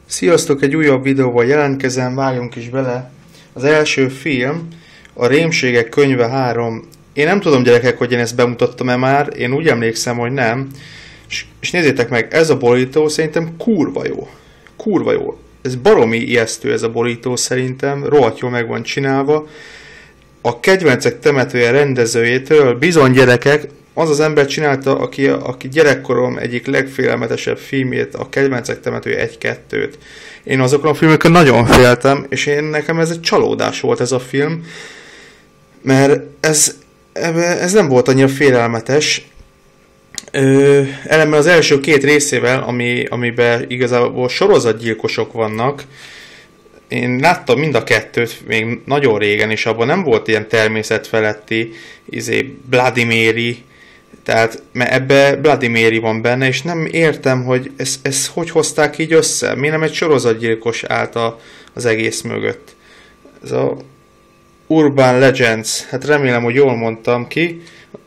Sziasztok, egy újabb videóval jelentkezem, vágjunk is bele. Az első film, a Rémségek könyve 3. Én nem tudom, gyerekek, hogy én ezt bemutattam-e már, én úgy emlékszem, hogy nem. És nézzétek meg, ez a borító szerintem kurva jó. Kurva jó. Ez baromi ijesztő ez a borító szerintem, rohadt jól meg van csinálva. A kedvencek temetője rendezőjétől, bizony gyerekek, az az ember csinálta, aki gyerekkorom egyik legfélelmetesebb filmjét, a Kedvencek temetője 1-2-t. Én azokon a filmekön nagyon féltem, és nekem ez egy csalódás volt ez a film, mert ez nem volt annyira félelmetes. Ellenben az első 2 részével, amiben igazából sorozatgyilkosok vannak, én láttam mind a 2-t még nagyon régen, és abban nem volt ilyen természetfeletti Bloody Mary, tehát mert ebbe Bloody Mary van benne, és nem értem, hogy ezt hogy hozták így össze. Miért nem egy sorozatgyilkos állt az egész mögött? Ez a Urban Legends, hát remélem, hogy jól mondtam ki.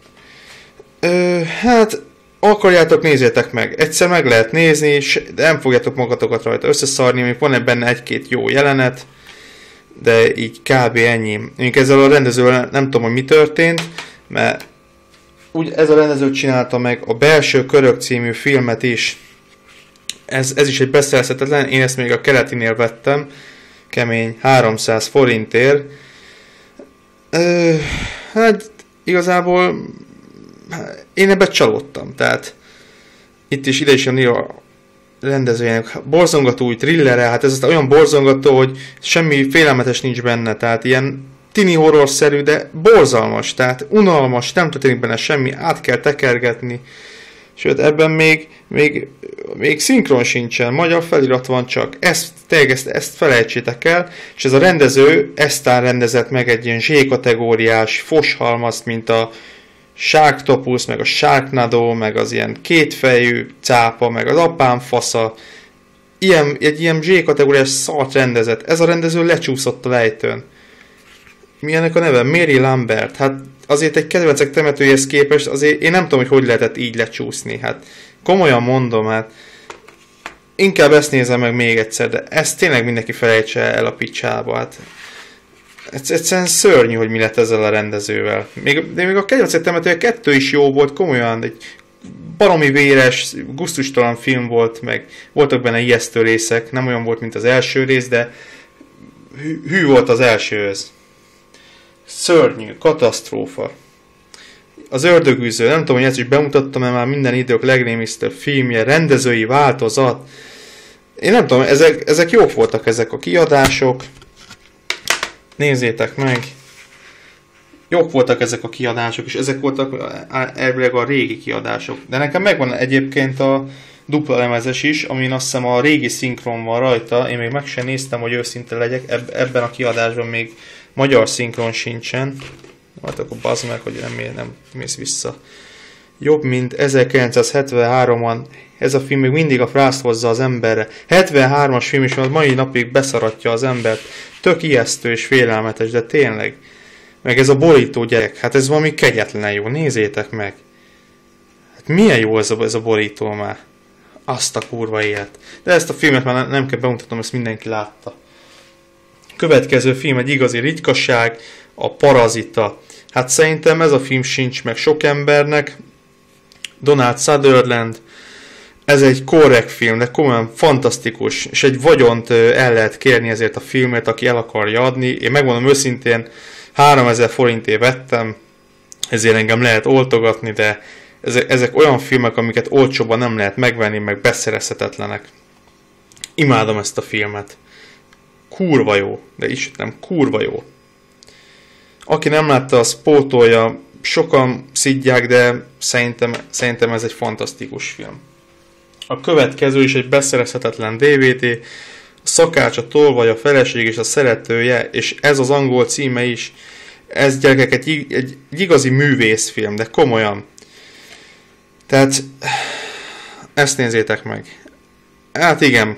Hát akarjátok, nézzétek meg. Egyszer meg lehet nézni, de nem fogjátok magatokat rajta összeszarni, még van benne 1-2 jó jelenet, de így kb. Ennyi. Mondjuk ezzel a rendezővel nem tudom, hogy mi történt, mert úgy ez a rendező csinálta meg a Belső Körök című filmet is. Ez is egy beszerezhetetlen, én ezt még a keletinél vettem, kemény 300 forintért. Hát igazából én ebben csalódtam, tehát ide is jön a rendezőjének borzongató új thrillere, hát ez olyan borzongató, hogy semmi félelmetes nincs benne, tehát ilyen tini horror-szerű, de borzalmas, tehát unalmas, nem történik benne semmi, át kell tekergetni, sőt ebben még szinkron sincsen, magyar felirat van csak, ezt felejtsétek el, és ez a rendező eztán rendezett meg egy ilyen Z-kategóriás foshalmazt, mint a Sharktopus, meg a Sharknado, meg az ilyen kétfejű cápa, meg az apám fasza. Egy ilyen Z-kategóriás szart rendezett. Ez a rendező lecsúszott a lejtőn. Mi ennek a neve? Mary Lambert. Hát azért egy Kedvencek temetőjéhez képest azért én nem tudom, hogy lehetett így lecsúszni. Hát komolyan mondom, hát inkább ezt nézem meg még egyszer, de ezt tényleg mindenki felejtse el a picsába. Hát egyszerűen szörnyű, hogy mi lett ezzel a rendezővel. De még a Kedvencek temetője 2 is jó volt, komolyan, egy baromi véres, gusztustalan film volt, meg voltak benne ijesztő részek, nem olyan volt, mint az első rész, de hű volt az elsőhöz. Szörnyű, katasztrófa. Az Ördögűző, nem tudom, hogy ezt is bemutattam-e már minden idők legrémisztőbb filmje, rendezői változat. Én nem tudom, ezek jók voltak ezek a kiadások. Nézzétek meg. Jók voltak ezek a kiadások, és ezek voltak elvileg a régi kiadások. De nekem megvan egyébként a dupla lemezes is, amin azt hiszem a régi szinkron van rajta. Én még meg sem néztem, hogy őszinte legyek. Ebben a kiadásban még magyar szinkron sincsen. Hát akkor bazd meg, hogy nem mész vissza. Jobb, mint 1973-ban. Ez a film még mindig a frászt hozza az emberre. 73-as film is, az mai napig beszaratja az embert. Tök ijesztő és félelmetes, de tényleg. Meg ez a borító, gyerek, hát ez valami kegyetlen jó, nézzétek meg. Hát milyen jó ez a borító már. Azt a kurva élet. De ezt a filmet már nem kell bemutatnom, ezt mindenki látta. Következő film egy igazi ritkaság, a Parazita. Hát szerintem ez a film sincs meg sok embernek. Donald Sutherland. Ez egy korrekt film, de komolyan fantasztikus, és egy vagyont el lehet kérni ezért a filmért, aki el akarja adni. Én megmondom őszintén, 3000 forintért vettem, ezért engem lehet oltogatni, de ezek olyan filmek, amiket olcsóban nem lehet megvenni, meg beszerezhetetlenek. Imádom ezt a filmet. Kurva jó, de Istenem, kurva jó. Aki nem látta, az pótolja, sokan szidják, de szerintem ez egy fantasztikus film. A következő is egy beszerezhetetlen DVD, a Szakács, a Tolvaj, a Feleség és a Szeretője, és ez az angol címe is. Ez, gyerekek, egy igazi művészfilm, de komolyan. Tehát ezt nézzétek meg. Hát igen.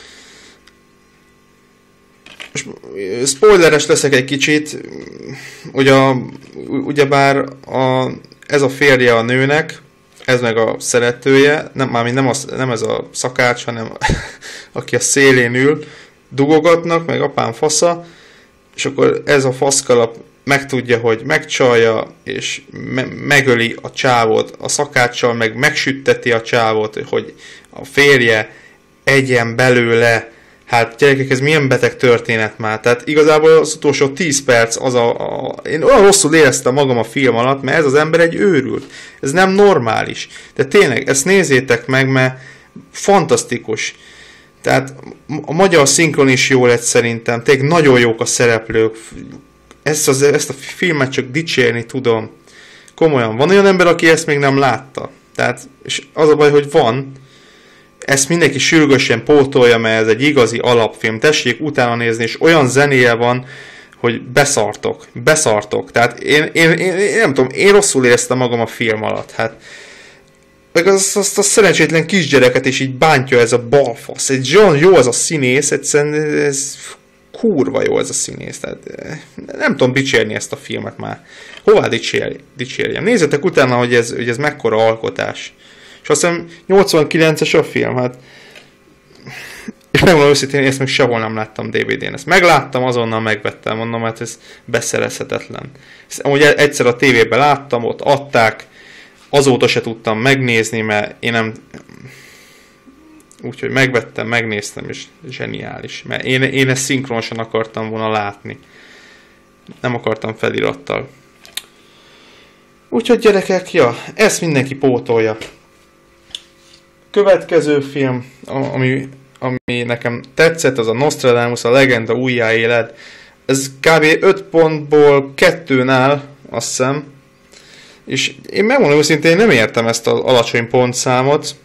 Spoileres leszek egy kicsit. Ugyebár ez a férje a nőnek, ez meg a szeretője, nem ez a szakács, hanem aki a szélén ül, dugogatnak, meg apám fasza, és akkor ez a faszkalap megtudja, hogy megcsalja, és megöli a csávót a szakáccsal, meg megsütteti a csávót, hogy a férje egyen belőle. Hát gyerekek, ez milyen beteg történet már. Tehát igazából az utolsó 10 perc én olyan rosszul éreztem magam a film alatt, mert ez az ember egy őrült. Ez nem normális. De tényleg, ezt nézzétek meg, mert fantasztikus. Tehát a magyar szinkron is jó lett szerintem. Tényleg nagyon jók a szereplők. Ezt a filmet csak dicsérni tudom. Komolyan. Van olyan ember, aki ezt még nem látta. Tehát, és az a baj, hogy van. Ezt mindenki sürgősen pótolja, mert ez egy igazi alapfilm. Tessék utána nézni, és olyan zenéje van, hogy beszartok. Tehát én nem tudom, én rosszul éreztem magam a film alatt. Hát, meg azt a szerencsétlen kisgyereket is így bántja ez a balfasz. Egy olyan jó az a színész, egyszerűen ez kurva jó ez a színész. Tehát, nem tudom dicsérni ezt a filmet már. Hová dicsérjem? Nézzetek utána, hogy ez mekkora alkotás. És azt hiszem 89-es a film, hát és megmondom őszintén, ezt még sehol nem láttam DVD-n. Ezt megláttam, azonnal megvettem, mondom, hát ez beszerezhetetlen. Ezt amúgy egyszer a tévében láttam, ott adták, azóta se tudtam megnézni, mert én nem... Úgyhogy megvettem, megnéztem, és zseniális. Mert én ezt szinkronosan akartam volna látni. Nem akartam felirattal. Úgyhogy gyerekek, ja, ezt mindenki pótolja. Következő film, ami nekem tetszett, az a Nostradamus, a legenda újjáéled. Ez kb. 5 pontból 2-n áll, azt hiszem. És én megmondom őszintén, nem értem ezt az alacsony pontszámot,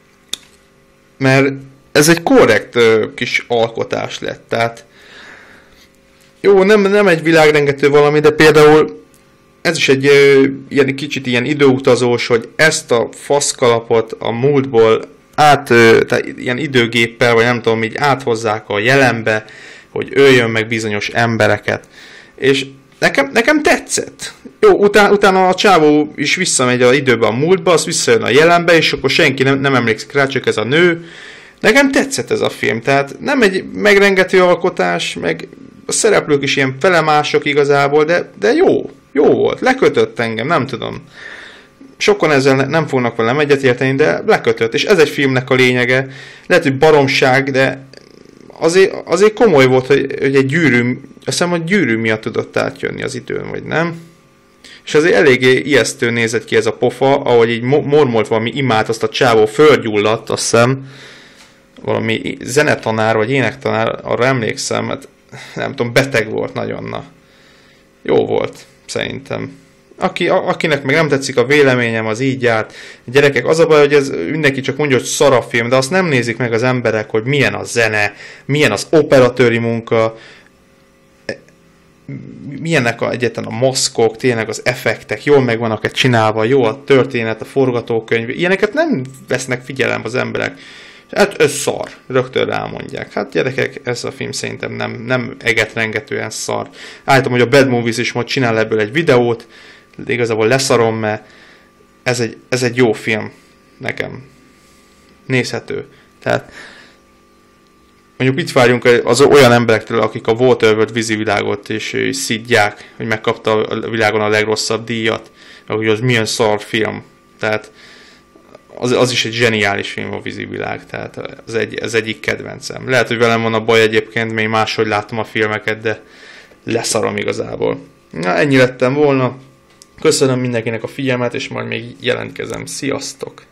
mert ez egy korrekt kis alkotás lett. Tehát jó, nem egy világrengető valami, de például ez is egy ilyen kicsit ilyen időutazós, hogy ezt a faszkalapot a múltból tehát ilyen időgéppel, vagy nem tudom, így áthozzák a jelenbe, hogy öljön meg bizonyos embereket. És nekem tetszett. Jó, utána a csávó is visszamegy az időbe, a múltba, az visszajön a jelenbe, és akkor senki nem emlékszik rá, csak ez a nő. Nekem tetszett ez a film, tehát nem egy megrengető alkotás, meg a szereplők is ilyen felemások igazából, de jó volt, lekötött engem, nem tudom. Sokan ezzel nem fognak velem egyetérteni, de lekötött, és ez egy filmnek a lényege. Lehet, hogy baromság, de azért komoly volt, hogy egy gyűrű, azt hiszem, hogy gyűrű miatt tudott átjönni az időn, vagy nem? És azért eléggé ijesztő nézett ki ez a pofa, ahogy így mormolt valami imát, azt a csávó fölgyulladt, azt hiszem, valami zenetanár, vagy énektanár, arra emlékszem, hát nem tudom, beteg volt nagyon, na. Jó volt, szerintem. Akinek meg nem tetszik a véleményem, az így járt. Gyerekek, az a baj, hogy ez mindenki csak mondja, hogy szar a film, de azt nem nézik meg az emberek, hogy milyen a zene, milyen az operatőri munka, milyennek egyetlen a maszkok, tényleg az effektek, jól meg vannak csinálva, jó a történet, a forgatókönyv, ilyeneket nem vesznek figyelembe az emberek. Hát ez szar, rögtön rámondják. Hát gyerekek, ez a film szerintem nem egetrengetően szar. Állítom, hogy a Bad Movies is majd csinál ebből egy videót, de igazából leszarom, mert ez egy jó film nekem. Nézhető. Tehát mondjuk itt várjunk az olyan emberektől, akik a Waterworld vízivilágot is szidják, hogy megkapta a világon a legrosszabb díjat, hogy az milyen szar film. Tehát az is egy zseniális film, a vízivilág, tehát ez egyik kedvencem. Lehet, hogy velem van a baj egyébként, még máshogy látom a filmeket, de leszarom igazából. Na, ennyi lettem volna. Köszönöm mindenkinek a figyelmet, és majd még jelentkezem. Sziasztok!